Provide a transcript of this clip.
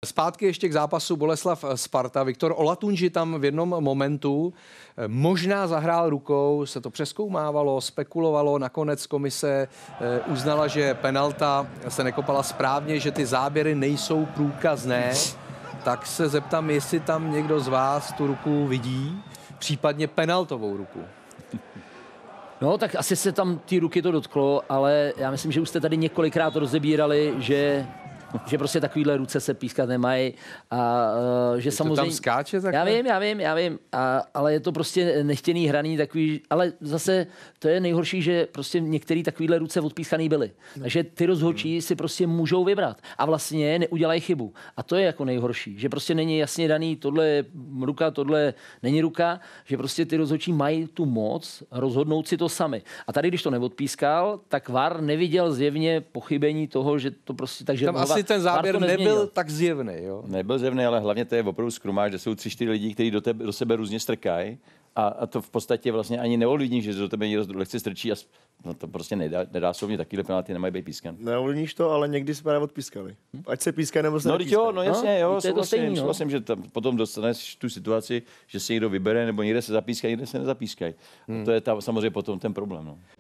Zpátky ještě k zápasu Boleslav-Sparta. Viktor Olatunji tam v jednom momentu možná zahrál rukou, se to přezkoumávalo, spekulovalo, nakonec komise uznala, že penalta se nekopala správně, že ty záběry nejsou průkazné. Tak se zeptám, jestli tam někdo z vás tu ruku vidí, případně penaltovou ruku. No, tak asi se tam ty ruky to dotklo, ale já myslím, že už jste tady několikrát rozebírali, že prostě takovýhle ruce se pískat nemají a že samozřejmě... To tam skáče takhle? Já vím, ale je to prostě nechtěný hraný takový, ale zase to je nejhorší, že prostě některé takovýhle ruce odpískaný byly. Takže ty rozhodčí si prostě můžou vybrat a vlastně neudělají chybu. A to je jako nejhorší, že prostě není jasně daný, tohle je ruka, tohle není ruka, že prostě ty rozhodčí mají tu moc rozhodnout si to sami. A tady, když to neodpískal, tak VAR neviděl zjevně pochybení toho, že to prostě... Takže tam asi ten záběr nebyl tak zjevný, jo? Nebyl zjevný, ale hlavně to je opravdu skrumáž, že jsou 3-4 lidi, kteří do sebe různě strkají a to v podstatě vlastně ani neovlivní, že do tebe někdo lehce strčí a no to prostě nedá souvně, takovýhle penalty nemají být pískan. Neovlivníš to, ale někdy se právě odpískali. Ať se pískají nebo se nepískají. No jasně, jo, souhlasím, že tam potom dostaneš tu situaci, že si někdo vybere nebo někde se zapískají, někde se nezapískají. To je samozřejmě potom ten problém. No.